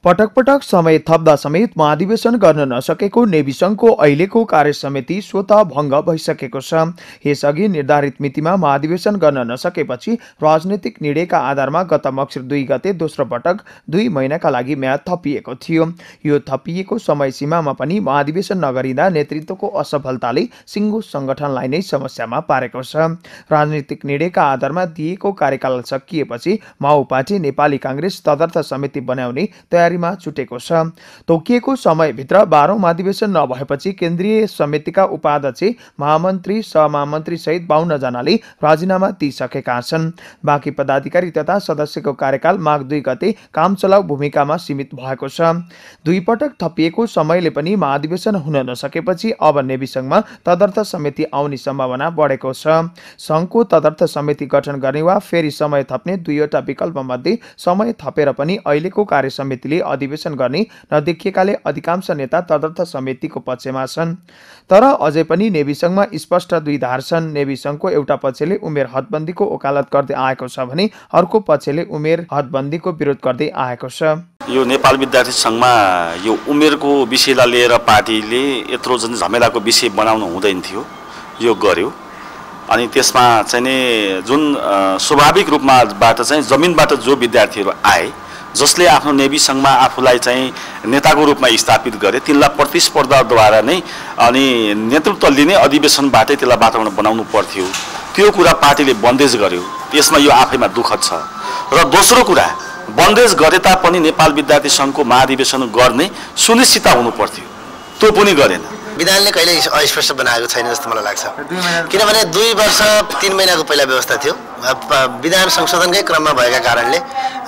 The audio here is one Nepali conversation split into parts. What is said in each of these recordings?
पटक पटक समय थप्दा समेत महाधिवेशन गर्न नसकेको नेभी संघको अहिलेको कार्य समिति स्वतः भङ्ग भइसकेको छ। यसअघि निर्धारित मितिमा महाधिवेशन गर्न नसकेपछि राजनीतिक निर्णयका आधारमा गत मक्सिर 2 गते दोस्रो पटक 2 महिनाका लागि म्याद थपिएको थियो। यो थपिएको समय सीमामा पनि महाधिवेशन नगरिँदा नेतृत्वको असफलताले सिङ्गो संगठनलाई नै समस्यामा पारेको छ। राजनीतिक निर्णयका आधारमा दिएको कार्यकाल सकिएपछि माओ पार्टी नेपाली कांग्रेस तदर्थ समिति बनाउने तयारीमा छुटेको छ। तोकिएको समयभित्र 12औं महाधिवेशन नभएपछि केन्द्रीय समितिका उपाध्यक्ष, महामन्त्री, सहमहामन्त्री सहित 52 जनाले राजीनामा दिइसकेका छन्। बाँकी पदाधिकारी तथा सदस्यको कार्यकाल माघ 2 गते कामचलाउ भूमिकामा सीमित भएको छ। 2 पटक थपिएको समयले पनि महाधिवेशन हुन नसकेपछि अब नेभी संघमा तदर्थ समिति आउने सम्भावना बढेको छ। संघको तदर्थ समिति गठन गर्ने वा फेरि समय थप्ने दुईवटा विकल्प मध्ये समय थपेर पनि अहिलेको कार्य समितिले अधिवेशन गर्ने नदेखिएकाले अधिकांश नेता तदर्थ समितिको पक्षमा छन्। तर अझै पनि नेभी संघमा स्पष्ट दुई धार छन्। नेभी संघको एउटा पक्षले उमेर हदबन्दीको वकालत गर्दै आएको छ भने अर्को पक्षले उमेर हदबन्दीको विरोध गर्दै आएको छ। यो नेपाल विद्यार्थी संघमा यो उमेरको विषयलाई लिएर पार्टीले यत्रो झमेलाको विषय बनाउनु हुँदैन थियो, यो गर्यो। अनि त्यसमा चाहिँ नि जुन स्वाभाविक रूपमाबाट चाहिँ जमिनबाट जो विद्यार्थीहरू आए, जसले आफ्नो नेभी संघमा आफूलाई चाहिँ नेताको रूपमा स्थापित गरे, तिनलाई प्रतिस्पर्धाद्वारा नै अनि नेतृत्व लिने अधिवेशनबाटै त्यसलाई वातावरण बनाउनु पर्थ्यो। त्यो कुरा पार्टीले बन्देज गर्यो। त्यसमा यो आफैमा दुःखद छ। र दोस्रो कुरा, बन्देज गरे तापनि नेपाल विद्यार्थी संघको महाधिवेशन गर्ने सुनिश्चितता हुनु पर्थ्यो, त्यो पनि गरेन। विधानले कहिले अस्पष्ट बनाएको छैन जस्तो मलाई लाग्छ। किनभने 2 वर्ष 3 महिनाको पहिला व्यवस्था थियो। विधान संशोधनकै क्रममा भएका कारणले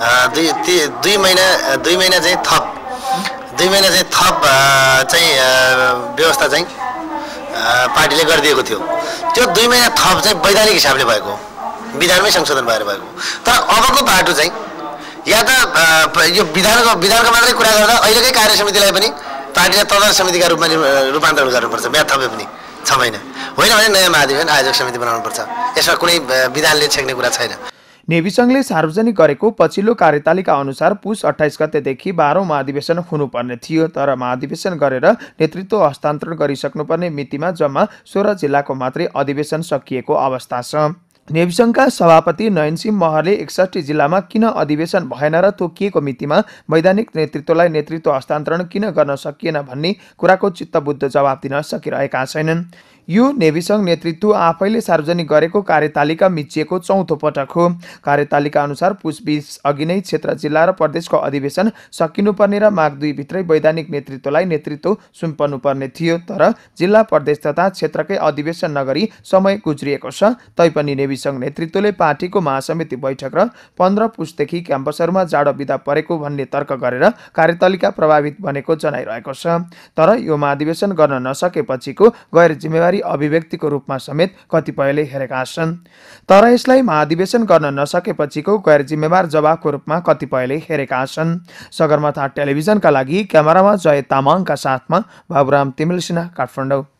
2 महिना चाहिँ थप चाहिँ व्यवस्था चाहिँ पार्टीले गरिदिएको थियो। त्यो 2 महिना थप चाहिँ वैधानिक हिसाबले भएको, विधानमै संशोधन भएर भएको। तर अबको बाटो चाहिँ या त यो विधानको मात्रै कुरा गर्दा अहिलेकै कार्य समितिलाई पनि पार्टीले तदर्थ समितिका रूपमा रूपान्तरण गर्नुपर्छ, म्याद थपे पनि 6 महिना होइन भने नयाँ महाधिवेशन आयोजक समिति बनाउनुपर्छ। यसमा कुनै विधानले छेक्ने कुरा छैन। नेभी संघले सार्वजनिक गरेको पछिल्लो कार्यतालिका अनुसार पुस 28 गतेदेखि 12औं महाधिवेशन हुनुपर्ने थियो। तर महाधिवेशन गरेर नेतृत्व हस्तान्तरण गरिसक्नुपर्ने मितिमा जम्मा 16 जिल्लाको मात्रै अधिवेशन सकिएको अवस्था छ। नेभी संघका सभापति नयनसिंह महरले 61 जिल्लामा किन अधिवेशन भएन र तोकिएको मितिमा वैधानिक नेतृत्वलाई नेतृत्व हस्तान्तरण किन गर्न सकिएन भन्ने कुराको चित्तबुद्ध जवाब दिन सकिरहेका छैनन्। यो नेभी संघ नेतृत्व आफैले सार्वजनिक गरेको कार्यतालिका मिचिएको 4औं पटक हो। कार्यतालिका अनुसार पुस 20 अघि नै क्षेत्र, जिल्ला र प्रदेशको अधिवेशन सकिनुपर्ने र माघ 2 भित्रै वैधानिक नेतृत्वलाई नेतृत्व सुम्पनुपर्ने थियो। तर जिल्ला, प्रदेश तथा क्षेत्रकै अधिवेशन नगरी समय गुज्रिएको छ। तैपनि नेभी संघ नेतृत्वले पार्टीको महासमिति बैठक र 15 पुसदेखि क्याम्पसहरूमा जाडो बिदा परेको भन्ने तर्क गरेर कार्यतालिका प्रभावित बनेको जनाइरहेको छ। तर यो महाधिवेशन गर्न नसकेपछिको गैर जिम्मेवारी अभिव्यक्तिको रूपमा समेत कतिपयले हेरेका छन्। तर यसलाई महाधिवेशन गर्न नसकेपछिको गैर जिम्मेवार जवाबको रूपमा कतिपयले हेरेका छन्। सगरमाथा टेलिभिजनका लागि क्यामेरामा जय तामाङका साथमा बाबुराम तिमिल सिन्हा, काठमाडौँ।